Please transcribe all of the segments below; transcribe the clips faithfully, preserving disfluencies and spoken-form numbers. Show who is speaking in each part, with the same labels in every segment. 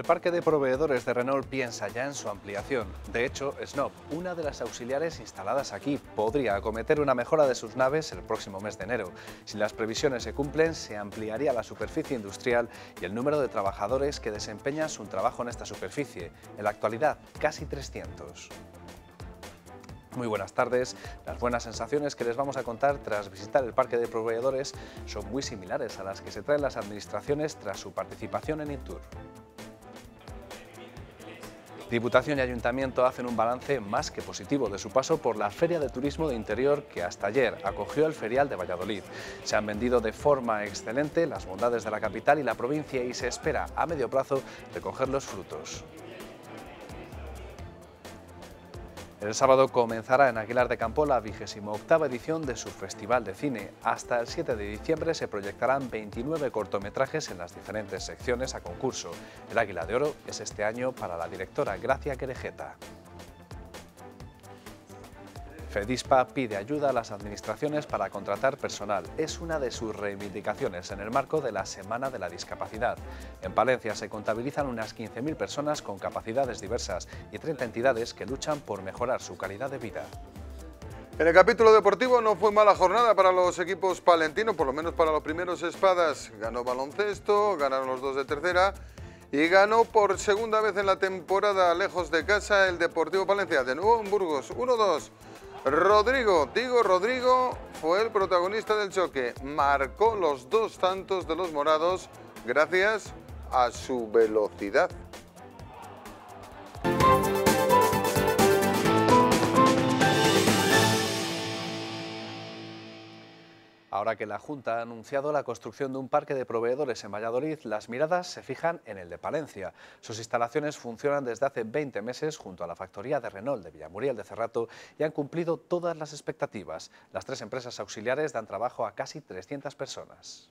Speaker 1: parque de proveedores de Renault piensa ya en su ampliación. De hecho, Snop, una de las auxiliares instaladas aquí, podría acometer una mejora de sus naves el próximo mes de enero. Si las previsiones se cumplen, se ampliaría la superficie industrial y el número de trabajadores que desempeñan su trabajo en esta superficie. En la actualidad, casi trescientos. Muy buenas tardes. Las buenas sensaciones que les vamos a contar tras visitar el parque de proveedores son muy similares a las que se traen las administraciones tras su participación en Intur. Diputación y Ayuntamiento hacen un balance más que positivo de su paso por la Feria de Turismo de Interior que hasta ayer acogió el Ferial de Valladolid. Se han vendido de forma excelente las bondades de la capital y la provincia y se espera a medio plazo recoger los frutos. El sábado comenzará en Aguilar de Campo la vigésima octava edición de su Festival de Cine. Hasta el siete de diciembre se proyectarán veintinueve cortometrajes en las diferentes secciones a concurso. El Águila de Oro es este año para la directora Gracia Querejeta. FEDISPA pide ayuda a las administraciones para contratar personal. Es una de sus reivindicaciones en el marco de la Semana de la Discapacidad. En Palencia se contabilizan unas quince mil personas con capacidades diversas y treinta entidades que luchan por mejorar su calidad de vida.
Speaker 2: En el capítulo deportivo no fue mala jornada para los equipos palentinos, por lo menos para los primeros espadas. Ganó baloncesto, ganaron los dos de tercera y ganó por segunda vez en la temporada lejos de casa el Deportivo Palencia. De nuevo en Burgos, uno dos. Rodrigo, digo Rodrigo, fue el protagonista del choque. Marcó los dos tantos de los morados gracias a su velocidad.
Speaker 1: Ahora que la Junta ha anunciado la construcción de un parque de proveedores en Valladolid, las miradas se fijan en el de Palencia. Sus instalaciones funcionan desde hace veinte meses junto a la factoría de Renault de Villamuriel de Cerrato y han cumplido todas las expectativas. Las tres empresas auxiliares dan trabajo a casi trescientas personas.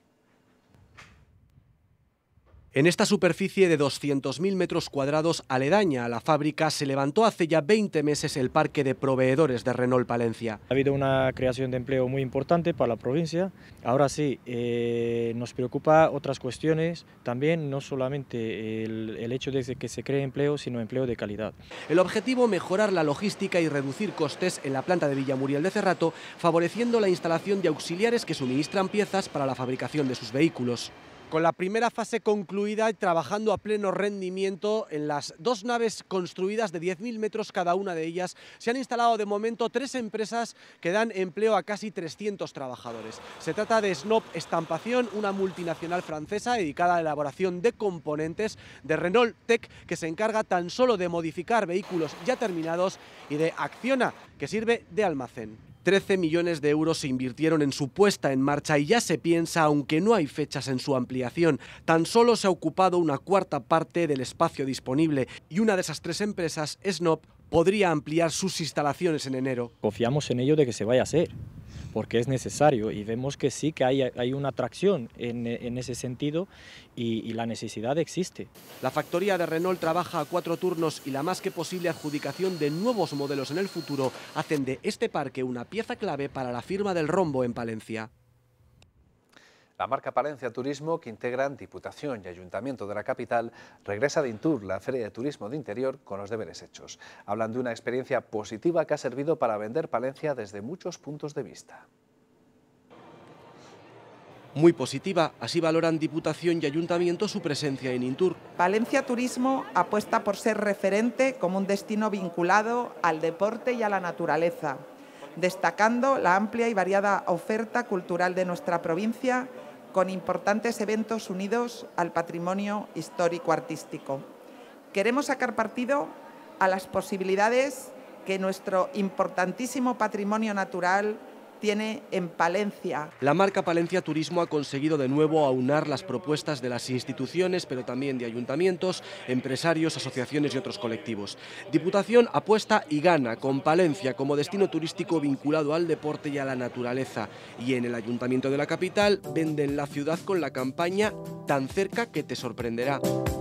Speaker 3: En esta superficie de doscientos mil metros cuadrados aledaña a la fábrica se levantó hace ya veinte meses el parque de proveedores de Renault Palencia.
Speaker 4: Ha habido una creación de empleo muy importante para la provincia. Ahora sí, eh, nos preocupa otras cuestiones, también no solamente el, el hecho de que se cree empleo, sino empleo de calidad.
Speaker 3: El objetivo, mejorar la logística y reducir costes en la planta de Villamuriel de Cerrato, favoreciendo la instalación de auxiliares que suministran piezas para la fabricación de sus vehículos. Con la primera fase concluida y trabajando a pleno rendimiento en las dos naves construidas de diez mil metros cada una de ellas, se han instalado de momento tres empresas que dan empleo a casi trescientos trabajadores. Se trata de Snop Estampación, una multinacional francesa dedicada a la elaboración de componentes, de Renault Tech, que se encarga tan solo de modificar vehículos ya terminados, y de Acciona, que sirve de almacén. trece millones de euros se invirtieron en su puesta en marcha y ya se piensa, aunque no hay fechas en su ampliación. Tan solo se ha ocupado una cuarta parte del espacio disponible y una de esas tres empresas, Snop, podría ampliar sus instalaciones en enero.
Speaker 4: Confiamos en ello de que se vaya a hacer, porque es necesario y vemos que sí, que hay, hay una atracción en, en ese sentido y, y la necesidad existe.
Speaker 3: La factoría de Renault trabaja a cuatro turnos y la más que posible adjudicación de nuevos modelos en el futuro hacen de este parque una pieza clave para la firma del rombo en Palencia.
Speaker 1: La marca Palencia Turismo, que integran Diputación y Ayuntamiento de la capital, regresa de Intur, la Feria de Turismo de Interior, con los deberes hechos. Hablan de una experiencia positiva que ha servido para vender Palencia desde muchos puntos de vista.
Speaker 3: Muy positiva, así valoran Diputación y Ayuntamiento su presencia en Intur.
Speaker 5: Palencia Turismo apuesta por ser referente como un destino vinculado al deporte y a la naturaleza, destacando la amplia y variada oferta cultural de nuestra provincia, con importantes eventos unidos al patrimonio histórico-artístico. Queremos sacar partido a las posibilidades que nuestro importantísimo patrimonio natural tiene en Palencia.
Speaker 3: La marca Palencia Turismo ha conseguido de nuevo aunar las propuestas de las instituciones, pero también de ayuntamientos, empresarios, asociaciones y otros colectivos. Diputación apuesta y gana con Palencia como destino turístico vinculado al deporte y a la naturaleza. Y en el Ayuntamiento de la capital venden la ciudad con la campaña Tan cerca que te sorprenderá.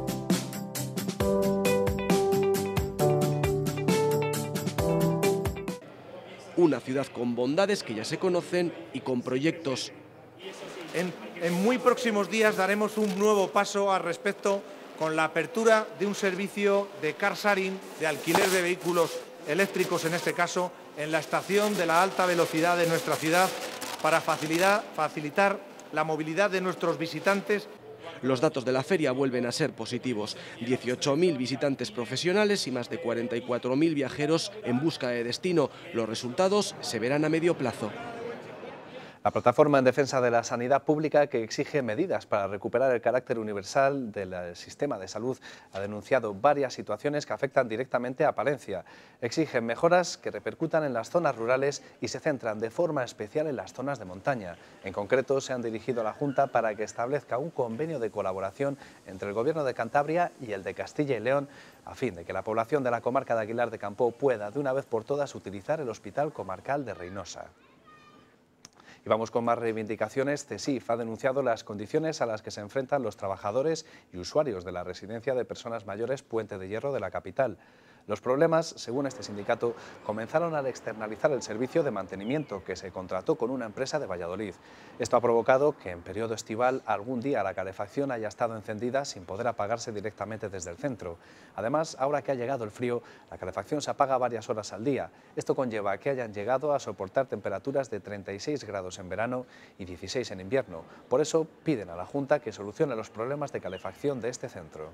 Speaker 3: Una ciudad con bondades que ya se conocen y con proyectos.
Speaker 6: En, en muy próximos días daremos un nuevo paso al respecto con la apertura de un servicio de car sharing, de alquiler de vehículos eléctricos en este caso, en la estación de la alta velocidad de nuestra ciudad para facilitar, facilitar la movilidad de nuestros visitantes.
Speaker 3: Los datos de la feria vuelven a ser positivos. dieciocho mil visitantes profesionales y más de cuarenta y cuatro mil viajeros en busca de destino. Los resultados se verán a medio plazo.
Speaker 1: La plataforma en defensa de la sanidad pública, que exige medidas para recuperar el carácter universal del sistema de salud, ha denunciado varias situaciones que afectan directamente a Palencia. Exigen mejoras que repercutan en las zonas rurales y se centran de forma especial en las zonas de montaña. En concreto, se han dirigido a la Junta para que establezca un convenio de colaboración entre el Gobierno de Cantabria y el de Castilla y León, a fin de que la población de la comarca de Aguilar de Campoo pueda, de una vez por todas, utilizar el Hospital Comarcal de Reynosa. Y vamos con más reivindicaciones. CESIF ha denunciado las condiciones a las que se enfrentan los trabajadores y usuarios de la residencia de personas mayores Puente de Hierro de la capital. Los problemas, según este sindicato, comenzaron al externalizar el servicio de mantenimiento que se contrató con una empresa de Valladolid. Esto ha provocado que en periodo estival algún día la calefacción haya estado encendida sin poder apagarse directamente desde el centro. Además, ahora que ha llegado el frío, la calefacción se apaga varias horas al día. Esto conlleva a que hayan llegado a soportar temperaturas de treinta y seis grados en verano y dieciséis en invierno. Por eso piden a la Junta que solucione los problemas de calefacción de este centro.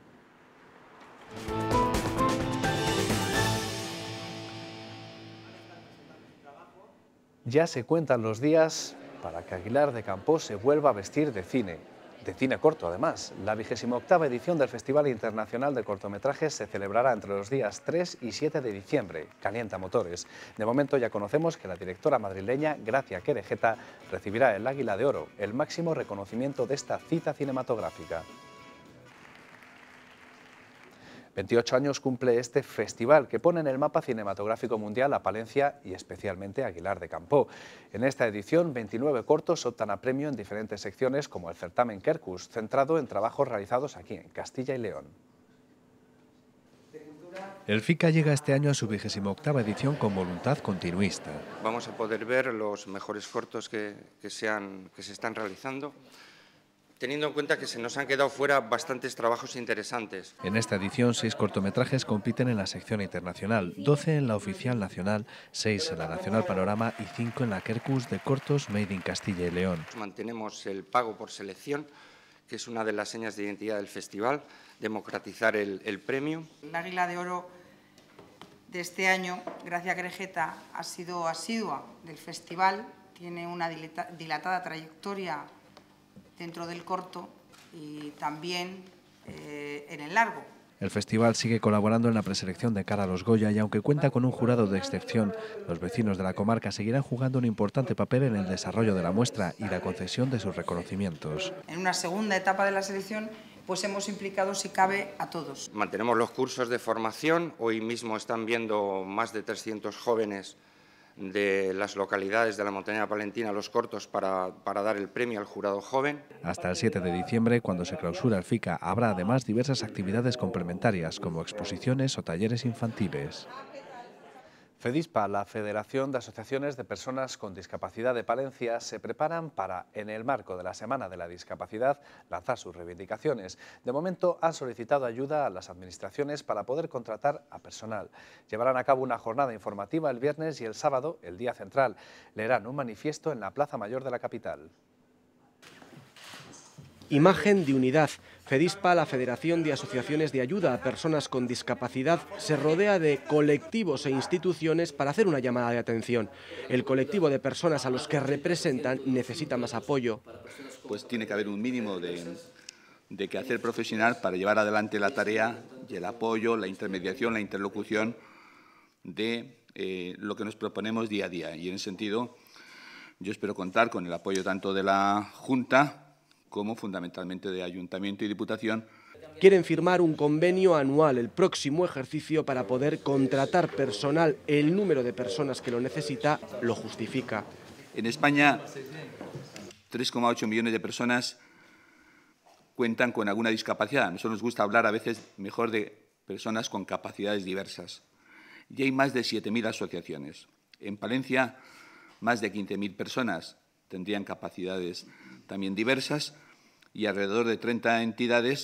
Speaker 1: Ya se cuentan los días para que Aguilar de Campoo se vuelva a vestir de cine, de cine corto además. La vigésima octava edición del Festival Internacional de Cortometrajes se celebrará entre los días tres y siete de diciembre. Calienta motores. De momento ya conocemos que la directora madrileña Gracia Querejeta recibirá el Águila de Oro, el máximo reconocimiento de esta cita cinematográfica. veintiocho años cumple este festival que pone en el mapa cinematográfico mundial a Palencia y especialmente a Aguilar de Campoo. En esta edición, veintinueve cortos optan a premio en diferentes secciones como el certamen Quercus, centrado en trabajos realizados aquí en Castilla y León.
Speaker 7: El FICA llega este año a su vigésima octava edición con voluntad continuista.
Speaker 8: Vamos a poder ver los mejores cortos que, que, se han, que se están realizando, teniendo en cuenta que se nos han quedado fuera bastantes trabajos interesantes.
Speaker 7: En esta edición, seis cortometrajes compiten en la sección internacional, doce en la oficial nacional, seis en la nacional Panorama y cinco en la Quercus de cortos Made in Castilla y León.
Speaker 8: Mantenemos el pago por selección, que es una de las señas de identidad del festival, democratizar el, el premio.
Speaker 9: El Águila de Oro de este año, Gracia Querejeta, ha sido asidua del festival, tiene una dilatada trayectoria dentro del corto y también eh, en el largo.
Speaker 7: El festival sigue colaborando en la preselección de cara a los Goya y aunque cuenta con un jurado de excepción, los vecinos de la comarca seguirán jugando un importante papel en el desarrollo de la muestra y la concesión de sus reconocimientos.
Speaker 9: En una segunda etapa de la selección, pues hemos implicado, si cabe, a todos.
Speaker 8: Mantenemos los cursos de formación. Hoy mismo están viendo más de trescientos jóvenes de las localidades de la montaña palentina los cortos para, para dar el premio al jurado joven.
Speaker 7: Hasta el siete de diciembre, cuando se clausura el FICA, habrá además diversas actividades complementarias como exposiciones o talleres infantiles.
Speaker 1: FEDISPA, la Federación de Asociaciones de Personas con Discapacidad de Palencia, se preparan para, en el marco de la Semana de la Discapacidad, lanzar sus reivindicaciones. De momento han solicitado ayuda a las administraciones para poder contratar a personal. Llevarán a cabo una jornada informativa el viernes y el sábado, el día central. Leerán un manifiesto en la Plaza Mayor de la capital.
Speaker 3: Imagen de unidad. FEDISPA, la Federación de Asociaciones de Ayuda a Personas con Discapacidad, se rodea de colectivos e instituciones para hacer una llamada de atención. El colectivo de personas a los que representan necesita más apoyo.
Speaker 10: Pues tiene que haber un mínimo de, de quehacer profesional para llevar adelante la tarea y el apoyo, la intermediación, la interlocución de eh, lo que nos proponemos día a día. Y en ese sentido, yo espero contar con el apoyo tanto de la Junta como fundamentalmente de Ayuntamiento y Diputación.
Speaker 3: Quieren firmar un convenio anual el próximo ejercicio para poder contratar personal. El número de personas que lo necesita lo justifica.
Speaker 10: En España, tres coma ocho millones de personas cuentan con alguna discapacidad. A nosotros nos gusta hablar a veces mejor de personas con capacidades diversas. Y hay más de siete mil asociaciones. En Palencia, más de quince mil personas tendrían capacidades también diversas y alrededor de treinta entidades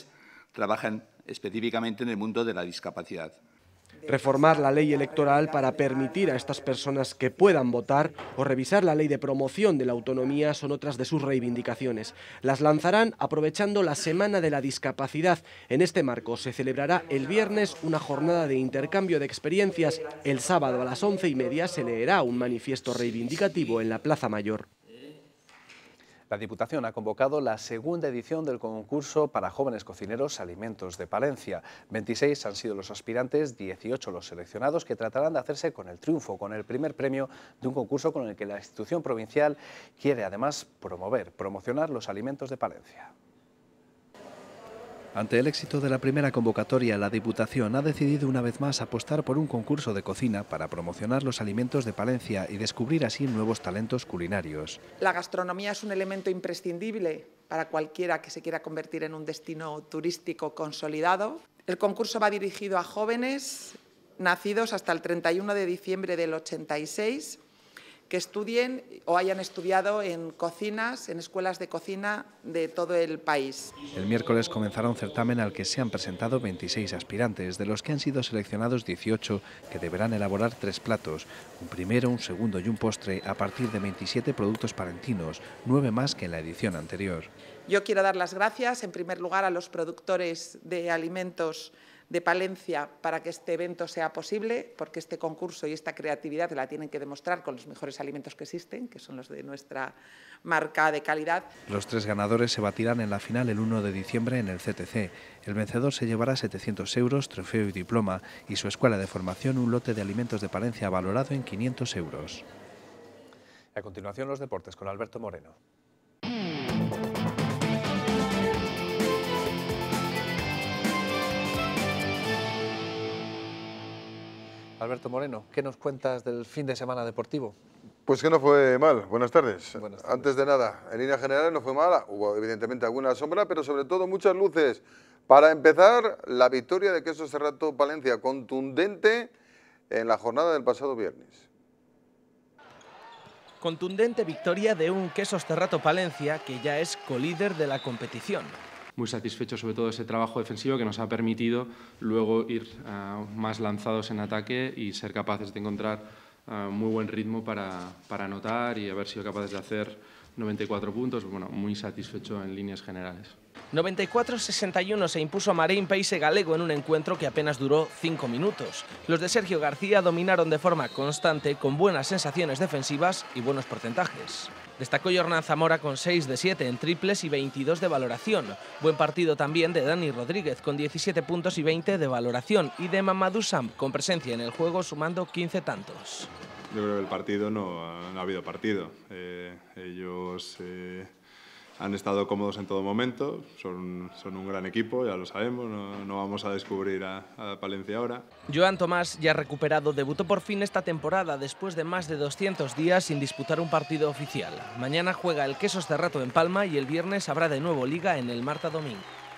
Speaker 10: trabajan específicamente en el mundo de la discapacidad.
Speaker 3: Reformar la ley electoral para permitir a estas personas que puedan votar o revisar la ley de promoción de la autonomía son otras de sus reivindicaciones. Las lanzarán aprovechando la Semana de la Discapacidad. En este marco se celebrará el viernes una jornada de intercambio de experiencias. El sábado a las once y media se leerá un manifiesto reivindicativo en la Plaza Mayor.
Speaker 1: La Diputación ha convocado la segunda edición del concurso para jóvenes cocineros Alimentos de Palencia. veintiséis han sido los aspirantes, dieciocho los seleccionados que tratarán de hacerse con el triunfo, con el primer premio de un concurso con el que la institución provincial quiere además promover, promocionar los alimentos de Palencia.
Speaker 7: Ante el éxito de la primera convocatoria, la Diputación ha decidido una vez más apostar por un concurso de cocina para promocionar los alimentos de Palencia y descubrir así nuevos talentos culinarios.
Speaker 5: La gastronomía es un elemento imprescindible para cualquiera que se quiera convertir en un destino turístico consolidado. El concurso va dirigido a jóvenes nacidos hasta el treinta y uno de diciembre del ochenta y seis, que estudien o hayan estudiado en cocinas, en escuelas de cocina de todo el país.
Speaker 7: El miércoles comenzará un certamen al que se han presentado veintiséis aspirantes, de los que han sido seleccionados dieciocho, que deberán elaborar tres platos, un primero, un segundo y un postre, a partir de veintisiete productos palentinos, nueve más que en la edición anterior.
Speaker 5: Yo quiero dar las gracias, en primer lugar, a los productores de alimentos de Palencia para que este evento sea posible, porque este concurso y esta creatividad la tienen que demostrar con los mejores alimentos que existen, que son los de nuestra marca de calidad.
Speaker 7: Los tres ganadores se batirán en la final el uno de diciembre en el C T C. El vencedor se llevará setecientos euros, trofeo y diploma, y su escuela de formación un lote de alimentos de Palencia valorado en quinientos euros.
Speaker 1: A continuación los deportes con Alberto Moreno. Alberto Moreno, ¿qué nos cuentas del fin de semana deportivo?
Speaker 2: Pues que no fue mal. Buenas tardes.
Speaker 1: Buenas tardes.
Speaker 2: Antes de nada, en líneas generales no fue mala. Hubo evidentemente alguna sombra, pero sobre todo muchas luces. Para empezar, la victoria de Quesos Cerrato Palencia, contundente en la jornada del pasado viernes.
Speaker 11: Contundente victoria de un Quesos Cerrato Palencia que ya es colíder de la competición.
Speaker 12: Muy satisfecho sobre todo de ese trabajo defensivo que nos ha permitido luego ir uh, más lanzados en ataque y ser capaces de encontrar uh, muy buen ritmo para, para anotar y haber sido capaces de hacer noventa y cuatro puntos. Bueno, muy satisfecho en líneas generales.
Speaker 11: noventa y cuatro a sesenta y uno se impuso Marín Paise Galego en un encuentro que apenas duró cinco minutos. Los de Sergio García dominaron de forma constante con buenas sensaciones defensivas y buenos porcentajes. Destacó Jornán Zamora con seis de siete en triples y veintidós de valoración. Buen partido también de Dani Rodríguez con diecisiete puntos y veinte de valoración y de Mamadou Sam con presencia en el juego sumando quince tantos.
Speaker 13: Yo creo que el partido no, no ha habido partido. Eh, ellos eh, han estado cómodos en todo momento, son, son un gran equipo, ya lo sabemos, no, no vamos a descubrir a, a Palencia ahora.
Speaker 11: Joan Tomás, ya recuperado, debutó por fin esta temporada después de más de doscientos días sin disputar un partido oficial. Mañana juega el Quesos Cerrato en Palma y el viernes habrá de nuevo liga en el Marta Domín.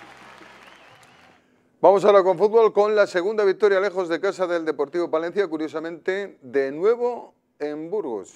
Speaker 2: Vamos ahora con fútbol, con la segunda victoria lejos de casa del Deportivo Palencia, curiosamente de nuevo en Burgos.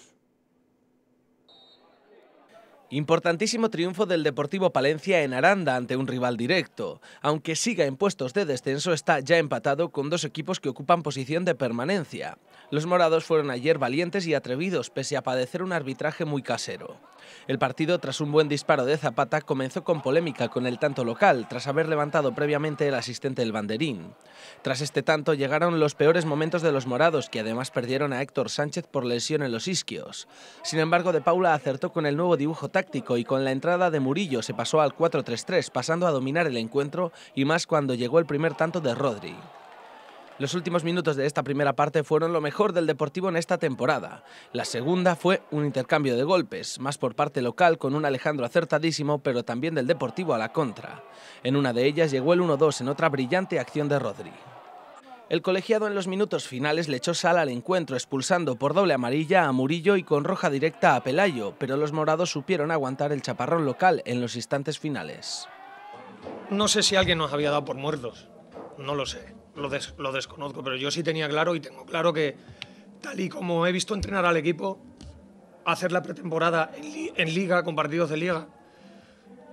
Speaker 11: Importantísimo triunfo del Deportivo Palencia en Aranda ante un rival directo. Aunque siga en puestos de descenso, está ya empatado con dos equipos que ocupan posición de permanencia. Los morados fueron ayer valientes y atrevidos, pese a padecer un arbitraje muy casero. El partido, tras un buen disparo de Zapata, comenzó con polémica con el tanto local, tras haber levantado previamente el asistente del banderín. Tras este tanto llegaron los peores momentos de los morados, que además perdieron a Héctor Sánchez por lesión en los isquios. Sin embargo, De Paula acertó con el nuevo dibujo táctico y con la entrada de Murillo se pasó al cuatro tres tres, pasando a dominar el encuentro y más cuando llegó el primer tanto de Rodri. Los últimos minutos de esta primera parte fueron lo mejor del Deportivo en esta temporada. La segunda fue un intercambio de golpes, más por parte local con un Alejandro acertadísimo, pero también del Deportivo a la contra. En una de ellas llegó el uno dos en otra brillante acción de Rodri. El colegiado en los minutos finales le echó sal al encuentro, expulsando por doble amarilla a Murillo y con roja directa a Pelayo, pero los morados supieron aguantar el chaparrón local en los instantes finales.
Speaker 14: No sé si alguien nos había dado por muertos, no lo sé. Lo, des, lo desconozco, pero yo sí tenía claro y tengo claro que, tal y como he visto entrenar al equipo, hacer la pretemporada en, li, en Liga, con partidos de Liga,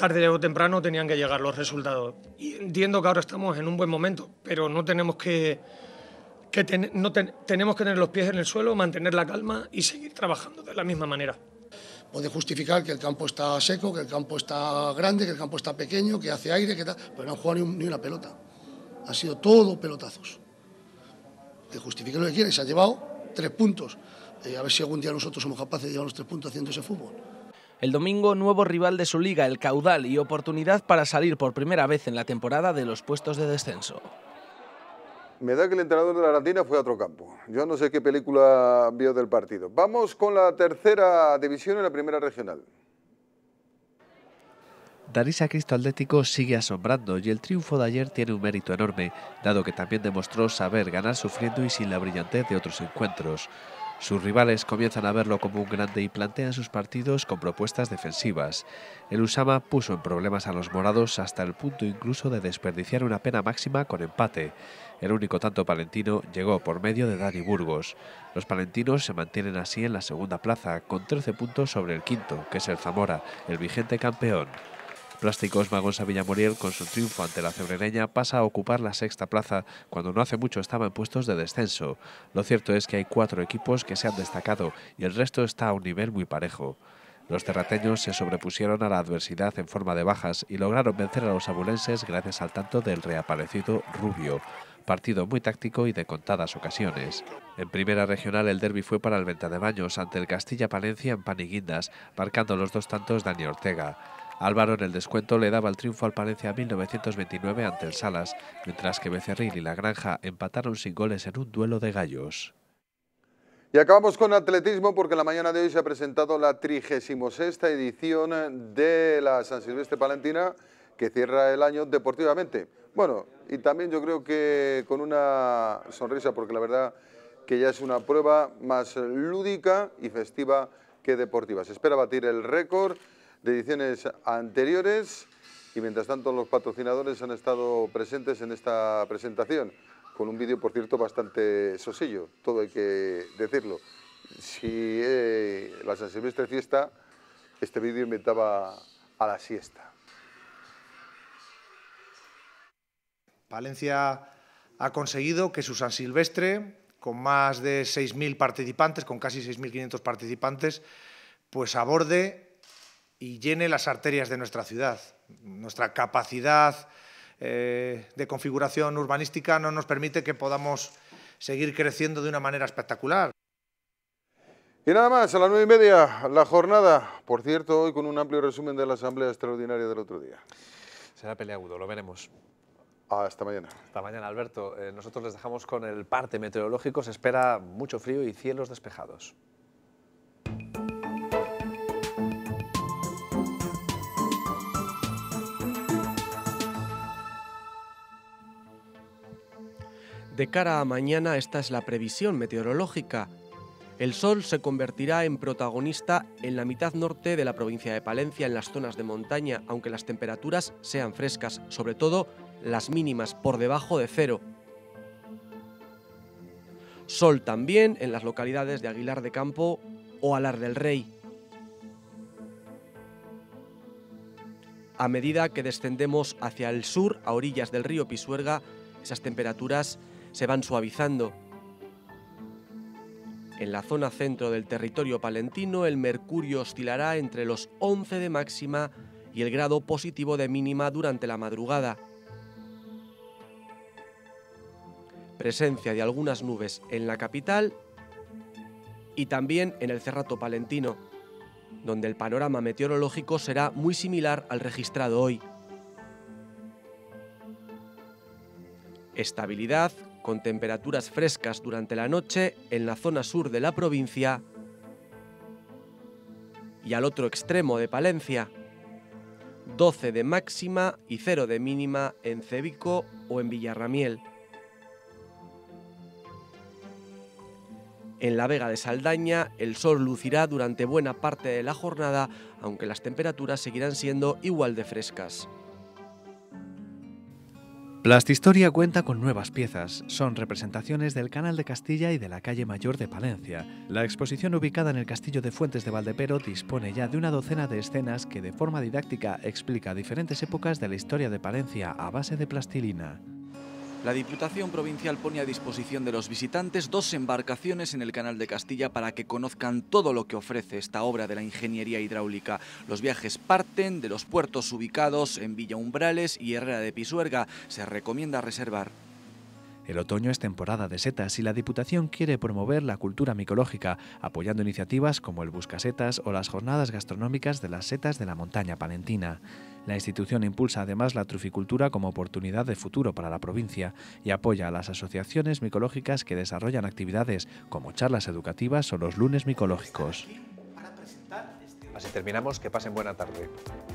Speaker 14: tarde o temprano tenían que llegar los resultados. Y entiendo que ahora estamos en un buen momento, pero no tenemos que, que ten, no ten, tenemos que tener los pies en el suelo, mantener la calma y seguir trabajando de la misma manera.
Speaker 15: Puede justificar que el campo está seco, que el campo está grande, que el campo está pequeño, que hace aire, que tal, pero no han jugado ni, un, ni una pelota. Ha sido todo pelotazos. Que justifique lo que quiere, se ha llevado tres puntos. Eh, a ver si algún día nosotros somos capaces de llevar los tres puntos haciendo ese fútbol.
Speaker 11: El domingo, nuevo rival de su liga, el Caudal, y oportunidad para salir por primera vez en la temporada de los puestos de descenso.
Speaker 2: Me da que el entrenador de la Arandina fue a otro campo. Yo no sé qué película vio del partido. Vamos con la tercera división en la primera regional.
Speaker 7: Darisa Cristo Atlético sigue asombrando y el triunfo de ayer tiene un mérito enorme, dado que también demostró saber ganar sufriendo y sin la brillantez de otros encuentros. Sus rivales comienzan a verlo como un grande y plantean sus partidos con propuestas defensivas. El Usama puso en problemas a los morados hasta el punto incluso de desperdiciar una pena máxima con empate. El único tanto palentino llegó por medio de Dani Burgos. Los palentinos se mantienen así en la segunda plaza, con trece puntos sobre el quinto, que es el Zamora, el vigente campeón. Plásticos Magonsa Villamuriel, con su triunfo ante la cebrereña, pasa a ocupar la sexta plaza cuando no hace mucho estaba en puestos de descenso. Lo cierto es que hay cuatro equipos que se han destacado y el resto está a un nivel muy parejo. Los terrateños se sobrepusieron a la adversidad en forma de bajas y lograron vencer a los abulenses gracias al tanto del reaparecido Rubio. Partido muy táctico y de contadas ocasiones. En primera regional el derbi fue para el Ventadebaños ante el Castilla Palencia en Paniguindas, marcando los dos tantos Dani Ortega. Álvaro en el descuento le daba el triunfo al Palencia mil novecientos veintinueve ante el Salas, mientras que Becerril y La Granja empataron sin goles en un duelo de gallos.
Speaker 2: Y acabamos con atletismo porque en la mañana de hoy se ha presentado la trigésima sexta edición de la San Silvestre Palentina, que cierra el año deportivamente. Bueno, y también yo creo que con una sonrisa, porque la verdad que ya es una prueba más lúdica y festiva que deportiva. Se espera batir el récord de ediciones anteriores y mientras tanto los patrocinadores han estado presentes en esta presentación, con un vídeo, por cierto, bastante sosillo, todo hay que decirlo. Si eh, la San Silvestre fiesta, este vídeo inventaba a la siesta.
Speaker 6: Palencia ha conseguido que su San Silvestre, con más de seis mil participantes, con casi seis mil quinientos participantes, pues aborde y llene las arterias de nuestra ciudad. Nuestra capacidad eh, de configuración urbanística no nos permite que podamos seguir creciendo de una manera espectacular.
Speaker 2: Y nada más, a las nueve y media, la jornada. Por cierto, hoy con un amplio resumen de la asamblea extraordinaria del otro día.
Speaker 1: Será peleagudo, lo veremos.
Speaker 2: Hasta mañana.
Speaker 1: Hasta mañana, Alberto. Eh, nosotros les dejamos con el parte meteorológico. Se espera mucho frío y cielos despejados.
Speaker 3: De cara a mañana, esta es la previsión meteorológica. El sol se convertirá en protagonista en la mitad norte de la provincia de Palencia, en las zonas de montaña, aunque las temperaturas sean frescas, sobre todo las mínimas por debajo de cero. Sol también en las localidades de Aguilar de Campo o Alar del Rey. A medida que descendemos hacia el sur, a orillas del río Pisuerga, esas temperaturas se van suavizando. En la zona centro del territorio palentino, el mercurio oscilará entre los once de máxima y el grado positivo de mínima durante la madrugada. Presencia de algunas nubes en la capital y también en el Cerrato Palentino, donde el panorama meteorológico será muy similar al registrado hoy. Estabilidad, con temperaturas frescas durante la noche en la zona sur de la provincia y al otro extremo de Palencia, doce de máxima y cero de mínima en Cebico o en Villarramiel. En la Vega de Saldaña, el sol lucirá durante buena parte de la jornada, aunque las temperaturas seguirán siendo igual de frescas.
Speaker 7: Plastistoria cuenta con nuevas piezas. Son representaciones del Canal de Castilla y de la Calle Mayor de Palencia. La exposición, ubicada en el Castillo de Fuentes de Valdepero, dispone ya de una docena de escenas que de forma didáctica explica diferentes épocas de la historia de Palencia a base de plastilina.
Speaker 16: La Diputación Provincial pone a disposición de los visitantes dos embarcaciones en el Canal de Castilla para que conozcan todo lo que ofrece esta obra de la ingeniería hidráulica. Los viajes parten de los puertos ubicados en Villa Umbrales y Herrera de Pisuerga. Se recomienda reservar.
Speaker 7: El otoño es temporada de setas y la Diputación quiere promover la cultura micológica, apoyando iniciativas como el Buscasetas o las jornadas gastronómicas de las setas de la montaña palentina. La institución impulsa además la truficultura como oportunidad de futuro para la provincia y apoya a las asociaciones micológicas que desarrollan actividades como charlas educativas o los lunes micológicos.
Speaker 1: Así terminamos, que pasen buena tarde.